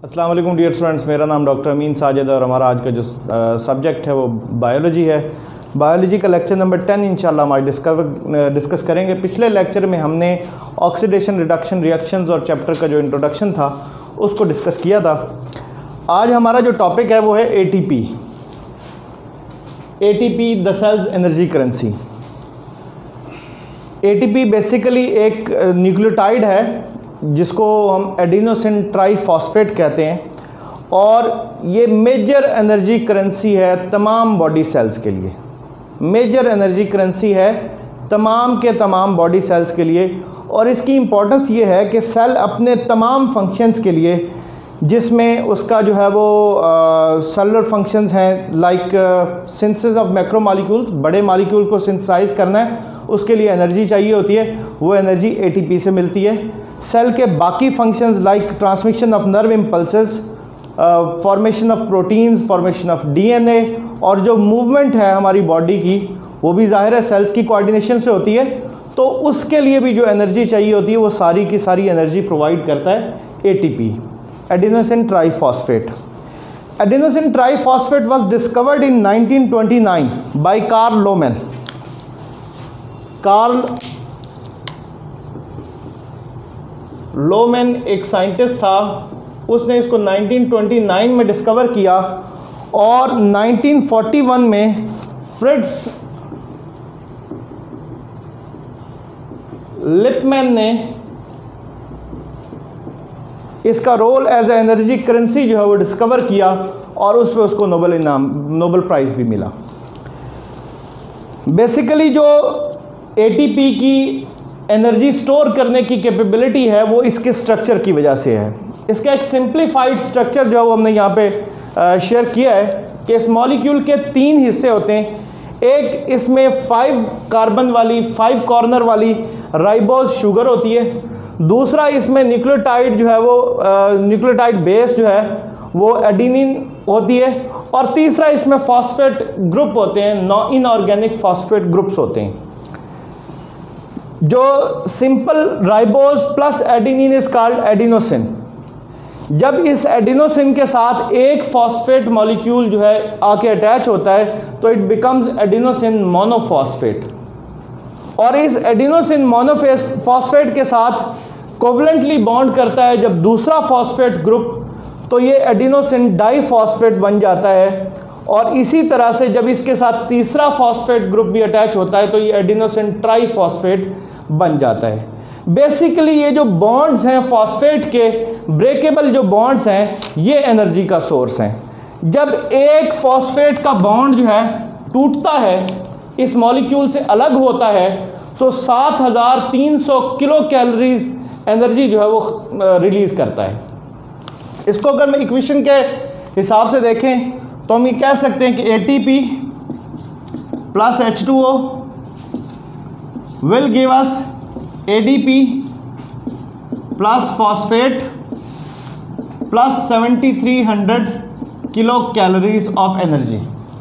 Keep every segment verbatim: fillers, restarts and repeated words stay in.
अस्सलाम वालेकुम dear students, मेरा नाम डॉक्टर अमीन साजिद है और हमारा आज का जो सब्जेक्ट है वो बायोलॉजी है। बायोलॉजी का लेक्चर नंबर टेन इंशाल्लाह हम आज डिस्कवर डिस्कस करेंगे। पिछले लेक्चर में हमने ऑक्सीडेशन रिडक्शन रिएक्शंस और चैप्टर का जो इंट्रोडक्शन था उसको डिस्कस किया था। आज हमारा जो टॉपिक है वो है A T P A T P the cell's energy currency. A T P basically एक न्यूक्लियोटाइड है जिसको हम एडिनोसिन ट्राईफॉस्फेट कहते हैं और ये मेजर एनर्जी करेंसी है तमाम बॉडी सेल्स के लिए। मेजर एनर्जी करेंसी है तमाम के तमाम बॉडी सेल्स के लिए और इसकी इम्पोर्टेंस ये है कि सेल अपने तमाम फंक्शंस के लिए, जिसमें उसका जो है वो सेलुलर फंक्शंस हैं like synthesis of macro molecules, बड़े मॉलिक्यूल को सिंथेसाइज करना है, उसके लिए एनर्जी चाहिए होती है, वो एनर्जी ए टी पी से मिलती है। सेल के बाकी functions like transmission of nerve impulses, formation of proteins, formation of D N A और जो मूवमेंट है हमारी बॉडी की वो भी ज़ाहिर है सेल्स की कोऑर्डिनेशन से होती है, तो उसके लिए भी जो एनर्जी चाहिए होती है वो सारी की सारी एनर्जी प्रोवाइड करता है A T P, adenosine triphosphate. Adenosine triphosphate was discovered in nineteen twenty nine by Karl Lohmann. Karl Lohmann एक साइंटिस्ट था, उसने इसको नाइनटीन ट्वेंटी नाइन में डिस्कवर किया और नाइनटीन फोर्टी वन में फ्रिट्ज लिपमैन ने इसका role as a energy currency जो है वो डिस्कवर किया और उस पर उसको नोबेल इनाम नोबेल प्राइज़ भी मिला। बेसिकली जो ए टी पी की एनर्जी स्टोर करने की कैपेबिलिटी है वो इसके स्ट्रक्चर की वजह से है। इसका एक सिंप्लीफाइड स्ट्रक्चर जो है वो हमने यहाँ पे शेयर किया है कि इस मॉलिक्यूल के तीन हिस्से होते हैं। एक इसमें फाइव कार्बन वाली, फाइव कॉर्नर वाली राइबोज शुगर होती है। दूसरा इसमें न्यूक्लियोटाइड जो है वो न्यूक्लियोटाइड बेस जो है वो एडिनिन होती है और तीसरा इसमें फॉस्फेट ग्रुप होते हैं, नॉ इनऑर्गेनिक फॉस्फेट ग्रुप्स होते हैं। जो simple ribose plus adenine is called adenosine. जब इस एडिनोसिन के साथ एक फॉस्फेट मॉलिक्यूल जो है आके अटैच होता है तो इट बिकम्स एडिनोसिन मोनोफॉस्फेट और इस एडिनोसिन मोनोफॉस्फेट के साथ कोवलेंटली बॉन्ड करता है जब दूसरा फॉस्फेट ग्रुप, तो ये एडिनोसिन डाईफॉस्फेट बन जाता है और इसी तरह से जब इसके साथ तीसरा फॉस्फेट ग्रुप भी अटैच होता है तो ये एडिनोसिन ट्राईफॉस्फेट बन जाता है। बेसिकली ये जो बॉन्ड्स हैं फॉस्फेट के, ब्रेकेबल जो बॉन्ड्स हैं, ये एनर्जी का सोर्स हैं। जब एक फॉस्फेट का बॉन्ड जो है टूटता है, इस मॉलिक्यूल से अलग होता है, तो सात हज़ार तीन सौ किलो कैलोरीज एनर्जी जो है वो रिलीज करता है। इसको अगर मैं इक्वेशन के हिसाब से देखें तो हम ये कह सकते हैं कि A T P plus H two O will give us A D P plus phosphate plus seventy three hundred kilo calories of energy.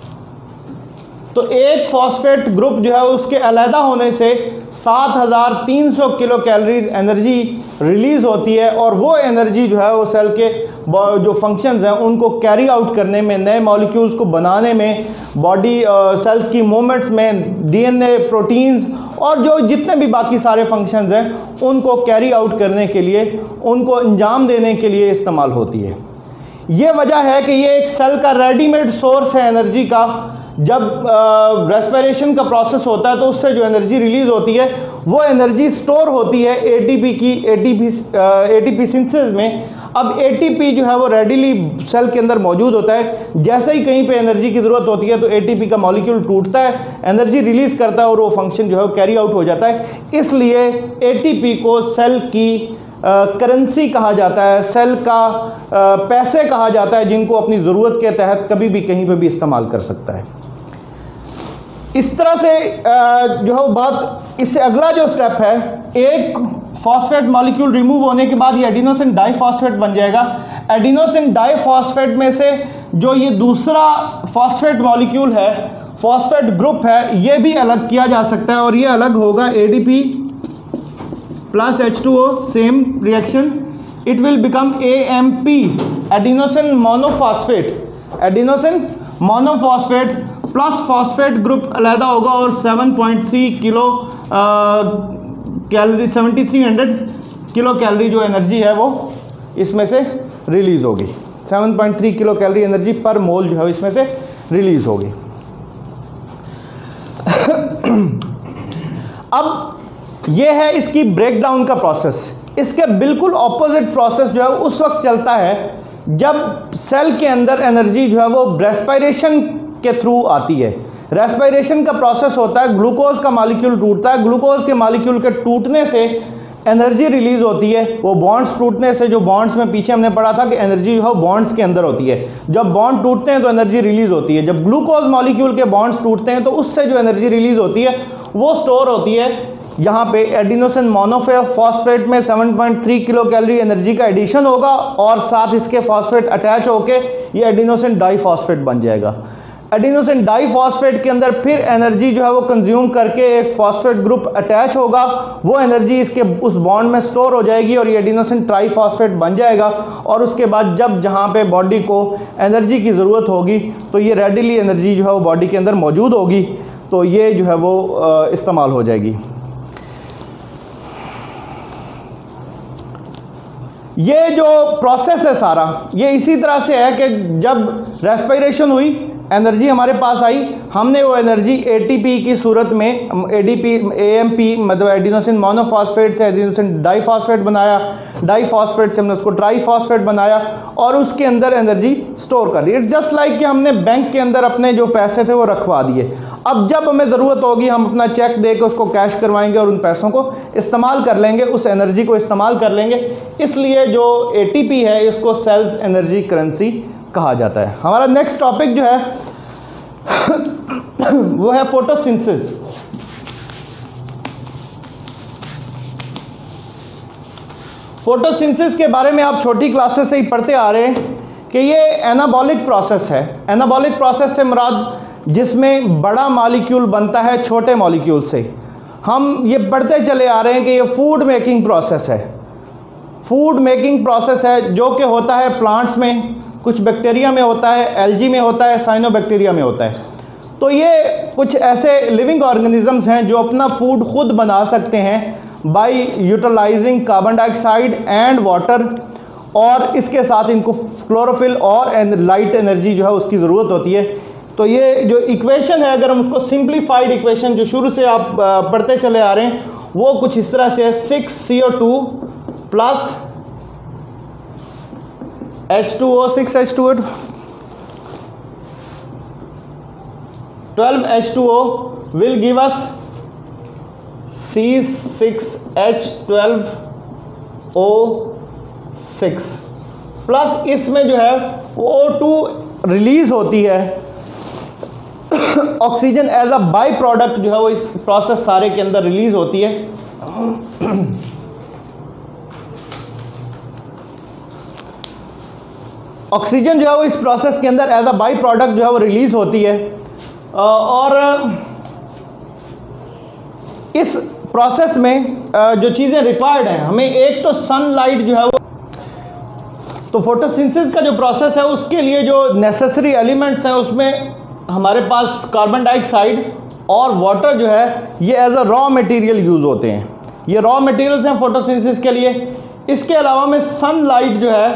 तो एक फॉस्फेट ग्रुप जो है उसके अलहदा होने से सात हज़ार तीन सौ किलो कैलोरीज एनर्जी रिलीज़ होती है और वो एनर्जी जो है वो सेल के जो फंक्शंस हैं उनको कैरी आउट करने में, नए मॉलिक्यूल्स को बनाने में, बॉडी सेल्स की मूवमेंट्स में, डी एन ए, प्रोटीन्स और जो जितने भी बाकी सारे फंक्शंस हैं उनको कैरी आउट करने के लिए, उनको अंजाम देने के लिए इस्तेमाल होती है। ये वजह है कि ये एक सेल का रेडीमेड सोर्स है एनर्जी का। जब रेस्पिरेशन का प्रोसेस होता है तो उससे जो एनर्जी रिलीज होती है वो एनर्जी स्टोर होती है ए टी पी की A T P A T P synthesis में। अब ए टी पी जो है वो रेडीली सेल के अंदर मौजूद होता है। जैसे ही कहीं पे एनर्जी की ज़रूरत होती है तो ए टी पी का मॉलिक्यूल टूटता है, एनर्जी रिलीज़ करता है और वो फंक्शन जो है वो कैरी आउट हो जाता है। इसलिए ए टी पी को सेल की करेंसी uh, कहा जाता है, सेल का uh, पैसे कहा जाता है, जिनको अपनी ज़रूरत के तहत कभी भी कहीं पे भी इस्तेमाल कर सकता है। इस तरह से uh, जो है वो बात, इससे अगला जो स्टेप है, एक फॉस्फेट मॉलिक्यूल रिमूव होने के बाद ये एडिनोसिन डाईफॉस्फेट बन जाएगा। एडिनोसिन डाईफॉस्फेट में से जो ये दूसरा फॉस्फेट मॉलिक्यूल है, फॉस्फेट ग्रुप है, ये भी अलग किया जा सकता है और ये अलग होगा A D P plus H two O, same reaction. it will become A M P, adenosine monophosphate, adenosine monophosphate plus phosphate group अलहदा होगा और seven point three kilo calorie seventy three hundred kilo calorie जो energy है वो इसमें से release होगी। Seven point three kilo calorie energy per mole जो है इसमें से रिलीज़ होगी। अब ये है इसकी ब्रेकडाउन का प्रोसेस। इसके बिल्कुल ऑपोजिट प्रोसेस जो है उस वक्त चलता है जब सेल के अंदर एनर्जी जो है वो रेस्पिरेशन के थ्रू आती है। रेस्पिरेशन का प्रोसेस होता है, ग्लूकोज का मॉलिक्यूल टूटता है, ग्लूकोज के मॉलिक्यूल के टूटने से एनर्जी रिलीज होती है। वो बॉन्ड्स टूटने से, जो बॉन्ड्स में पीछे हमने पढ़ा था कि एनर्जी जो है बॉन्ड्स के अंदर होती है, जब बॉन्ड टूटते हैं तो एनर्जी रिलीज होती है। जब ग्लूकोज मॉलिक्यूल के बॉन्ड्स टूटते हैं तो उससे जो एनर्जी रिलीज होती है वो स्टोर होती है यहाँ पे एडिनोसिन मोनोफॉस्फेट में। Seven point three kilo calorie energy का एडिशन होगा और साथ इसके फॉस्फेट अटैच होके ये एडिनोसिन डाइफॉस्फेट बन जाएगा। एडिनोसिन डाइफॉस्फेट के अंदर फिर एनर्जी जो है वो कंज्यूम करके एक फॉस्फेट ग्रुप अटैच होगा, वो एनर्जी इसके उस बॉन्ड में स्टोर हो जाएगी और ये एडिनोसिन ट्राइफॉस्फेट बन जाएगा। और उसके बाद जब जहाँ पे बॉडी को एनर्जी की ज़रूरत होगी तो ये रेडिली एनर्जी जो है वो बॉडी के अंदर मौजूद होगी, तो ये जो है वो इस्तेमाल हो जाएगी। ये जो प्रोसेस है सारा ये इसी तरह से है कि जब रेस्पिरेशन हुई, एनर्जी हमारे पास आई, हमने वो एनर्जी एटीपी की सूरत में एडीपी एएमपी मतलब एडिनोसिन मोनोफॉस्फेट से एडिनोसिन डाइफॉस्फेट बनाया, डाइफॉस्फेट से हमने उसको ट्राइफॉस्फेट बनाया और उसके अंदर एनर्जी स्टोर कर दी। इट्स जस्ट लाइक कि हमने बैंक के अंदर अपने जो पैसे थे वो रखवा दिए। अब जब हमें ज़रूरत होगी हम अपना चेक दे के उसको कैश करवाएंगे और उन पैसों को इस्तेमाल कर लेंगे, उस एनर्जी को इस्तेमाल कर लेंगे। इसलिए जो एटीपी है इसको सेल्स एनर्जी करेंसी कहा जाता है। हमारा नेक्स्ट टॉपिक जो है वो है फोटोसिंथेसिस। फोटोसिंथेसिस के बारे में आप छोटी क्लासेस से ही पढ़ते आ रहे हैं कि ये एनाबॉलिक प्रोसेस है। एनाबॉलिक प्रोसेस से मुराद जिसमें बड़ा मॉलिक्यूल बनता है छोटे मॉलिक्यूल से। हम ये पढ़ते चले आ रहे हैं कि ये फूड मेकिंग प्रोसेस है। फूड मेकिंग प्रोसेस है जो कि होता है प्लांट्स में, कुछ बैक्टीरिया में होता है, एल्गी में होता है, साइनोबैक्टीरिया में होता है। तो ये कुछ ऐसे लिविंग ऑर्गेनिजम्स हैं जो अपना फूड खुद बना सकते हैं by utilising carbon dioxide and water, और इसके साथ इनको क्लोरोफिल और लाइट एनर्जी जो है उसकी ज़रूरत होती है। तो ये जो इक्वेशन है, अगर हम उसको सिंप्लीफाइड इक्वेशन जो शुरू से आप पढ़ते चले आ रहे हैं वो कुछ इस तरह से है, six C O two plus H two O, six H two O, twelve H two O will give us C six H twelve O six plus इसमें जो है वो ओ टू रिलीज होती है। Oxygen as a by product जो है वो इस प्रोसेस सारे के अंदर रिलीज होती है। ऑक्सीजन जो है वो इस प्रोसेस के अंदर एज अ बाई प्रोडक्ट जो है वो रिलीज होती है। और इस प्रोसेस में जो चीज़ें रिक्वायर्ड हैं हमें, एक तो सनलाइट जो है वो, तो फोटोसिंथेसिस का जो प्रोसेस है उसके लिए जो नेसेसरी एलिमेंट्स हैं उसमें हमारे पास कार्बन डाइऑक्साइड और वाटर जो है ये as a raw material use होते हैं। ये रॉ मटेरियल्स हैं फोटोसिंथेसिस के लिए। इसके अलावा में सनलाइट जो है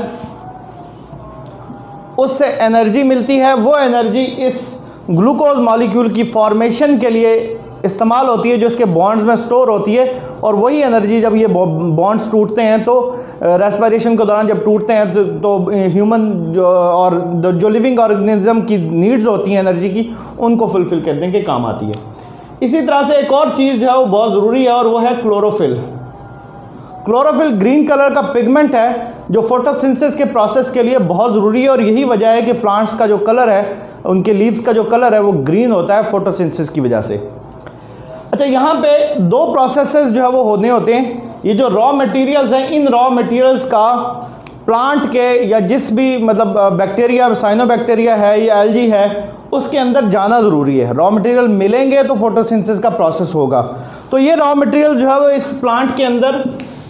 उससे एनर्जी मिलती है। वो एनर्जी इस ग्लूकोज मॉलिक्यूल की फॉर्मेशन के लिए इस्तेमाल होती है जो इसके बॉन्ड्स में स्टोर होती है, और वही एनर्जी जब ये बॉन्ड्स टूटते हैं तो रेस्पिरेशन के दौरान जब टूटते हैं तो, तो ह्यूमन जो और जो लिविंग ऑर्गेनिज्म की नीड्स होती हैं एनर्जी की, उनको फुलफिल करने के काम आती है। इसी तरह से एक और चीज़ जो है वो बहुत ज़रूरी है और वो है क्लोरोफिल। क्लोरोफिल ग्रीन कलर का पिगमेंट है जो फोटोसिंथेसिस के प्रोसेस के लिए बहुत ज़रूरी है, और यही वजह है कि प्लांट्स का जो कलर है, उनके लीव्स का जो कलर है वो ग्रीन होता है फोटोसिंथेसिस की वजह से। अच्छा, यहाँ पे दो प्रोसेसेस जो है वो होने होते हैं। ये जो रॉ मटेरियल्स हैं, इन रॉ मटेरियल्स का प्लांट के या जिस भी मतलब बैक्टीरिया, साइनोबैक्टीरिया है या एल्गी है, उसके अंदर जाना ज़रूरी है। रॉ मटेरियल मिलेंगे तो फोटोसिंथेसिस का प्रोसेस होगा। तो ये रॉ मटेरियल जो है वो इस प्लांट के अंदर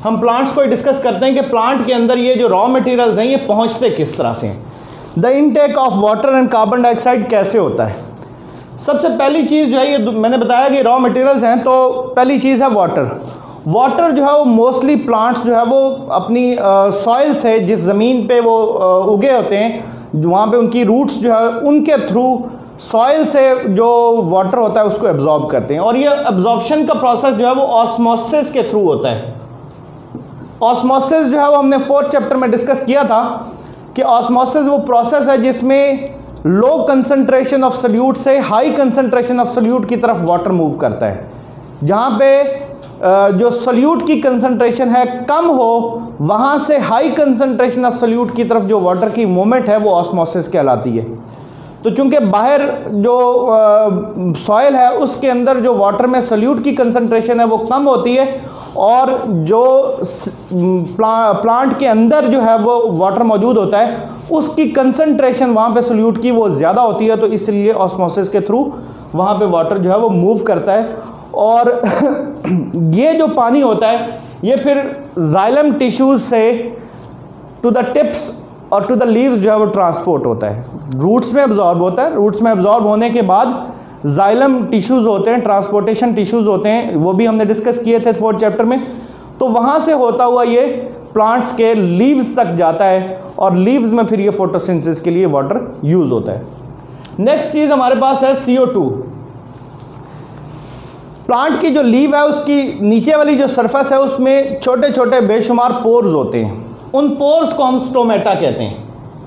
हम प्लांट्स को डिस्कस करते हैं कि प्लांट के अंदर ये जो रॉ मटेरियल्स हैं ये पहुंचते किस तरह से हैं। The intake of water and carbon dioxide कैसे होता है। सबसे पहली चीज़ जो है, ये मैंने बताया कि रॉ मटेरियल्स हैं, तो पहली चीज़ है वाटर। वाटर जो है वो मोस्टली प्लांट्स जो है वो अपनी सॉइल uh, से, जिस ज़मीन पे वो uh, उगे होते हैं, वहाँ पे उनकी रूट्स जो है उनके थ्रू सॉइल से जो वाटर होता है उसको एब्जॉर्ब करते हैं। और ये एब्जॉर्प्शन का प्रोसेस जो है वो ऑस्मोसिस के थ्रू होता है। ऑस्मोसिस जो है वो हमने फोर्थ चैप्टर में डिस्कस किया था कि ऑस्मोसिस वो प्रोसेस है जिसमें लो कंसंट्रेशन ऑफ सल्यूट से हाई कंसंट्रेशन ऑफ सल्यूट की तरफ वाटर मूव करता है। जहाँ पे जो सल्यूट की कंसंट्रेशन है कम हो, वहाँ से हाई कंसंट्रेशन ऑफ सल्यूट की तरफ जो वाटर की मूवमेंट है वो ऑस्मोसिस कहलाती है। तो चूंकि बाहर जो सॉइल है उसके अंदर जो वाटर में सल्यूट की कंसंट्रेशन है वो कम होती है, और जो प्ला, प्लांट के अंदर जो है वो वाटर मौजूद होता है उसकी कंसंट्रेशन वहाँ पे सल्यूट की वो ज़्यादा होती है, तो इसलिए ऑस्मोसिस के थ्रू वहाँ पे वाटर जो है वो मूव करता है। और ये जो पानी होता है ये फिर जाइलम टिश्यूज से टू द टिप्स और टू द लीव्स जो है वो ट्रांसपोर्ट होता है, रूट्स में एब्जॉर्ब होता है। रूट्स में एब्जॉर्ब होने के बाद जाइलम टिश्यूज होते हैं, ट्रांसपोर्टेशन टिश्यूज होते हैं, वो भी हमने डिस्कस किए थे फोर्थ चैप्टर में। तो वहाँ से होता हुआ ये प्लांट्स के लीव्स तक जाता है, और लीव्स में फिर ये फोटोसिंथेसिस के लिए वाटर यूज होता है। नेक्स्ट चीज़ हमारे पास है सी ओ टू। प्लांट की जो लीव है उसकी नीचे वाली जो सरफेस है उसमें छोटे छोटे बेशुमार पोर्स होते हैं। उन पोर्स को हम स्टोमेटा कहते हैं।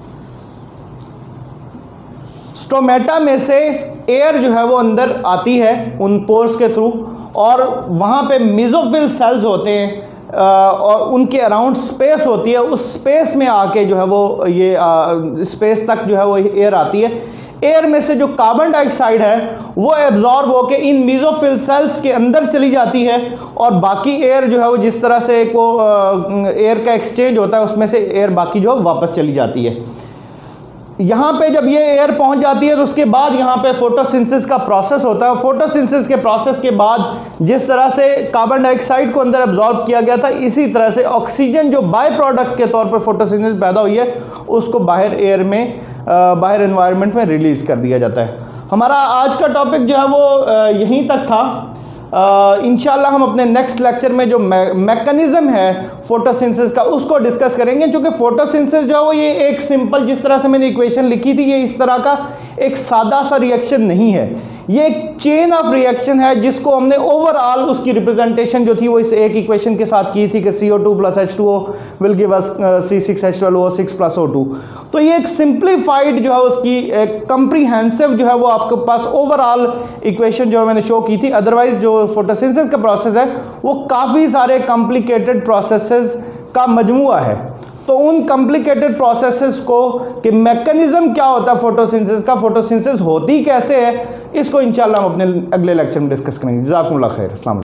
स्टोमेटा में से एयर जो है वो अंदर आती है उन पोर्स के थ्रू, और वहाँ पे मेसोफिल सेल्स होते हैं, और उनके अराउंड स्पेस होती है। उस स्पेस में आके जो है वो ये स्पेस तक जो है वो एयर आती है। एयर में से जो कार्बन डाइऑक्साइड है वो एब्जॉर्ब होके इन मेसोफिल सेल्स के अंदर चली जाती है, और बाकी एयर जो है वो जिस तरह से को एयर का एक्सचेंज होता है उसमें से एयर बाकी जो वापस चली जाती है। यहाँ पे जब ये एयर पहुँच जाती है तो उसके बाद यहाँ पे फोटोसिंथेसिस का प्रोसेस होता है। फोटोसिंथेसिस के प्रोसेस के बाद जिस तरह से कार्बन डाइऑक्साइड को अंदर एब्जॉर्ब किया गया था, इसी तरह से ऑक्सीजन जो बाय प्रोडक्ट के तौर पर फोटोसिंथेसिस पैदा हुई है उसको बाहर एयर में, बाहर एनवायरनमेंट में रिलीज़ कर दिया जाता है। हमारा आज का टॉपिक जो है वो यहीं तक था। इंशाल्लाह हम अपने नेक्स्ट लेक्चर में जो मैकेनिज्म है फोटोसिंथेसिस का उसको डिस्कस करेंगे, क्योंकि फोटोसिंथेसिस जो है वो ये एक सिंपल, जिस तरह से मैंने इक्वेशन लिखी थी, ये इस तरह का एक सादा सा रिएक्शन नहीं है। ये एक चेन ऑफ रिएक्शन है जिसको हमने ओवरऑल उसकी रिप्रेजेंटेशन जो थी वो इस एक इक्वेशन के साथ की थी कि C O two plus H two O will give us C six H twelve O six plus O two. तो ये एक सिंप्लीफाइड जो है उसकी एक कम्प्रीहेंसिव जो है वो आपके पास ओवरऑल इक्वेशन जो है मैंने शो की थी। अदरवाइज जो फोटोसिंथेसिस का प्रोसेस है वो काफ़ी सारे कॉम्प्लिकेटेड प्रोसेसेस का मजमूआ है। तो उन कॉम्प्लिकेटेड प्रोसेसेस को कि मैकेनिज्म क्या होता है फोटोसिंथेसिस का, फोटोसिंथेसिस होती कैसे है, इसको इंशाल्लाह हम अपने अगले लेक्चर में डिस्कस करेंगे। जज़ाकुमुल्लाह खैर। अस्सलाम वालेकुम।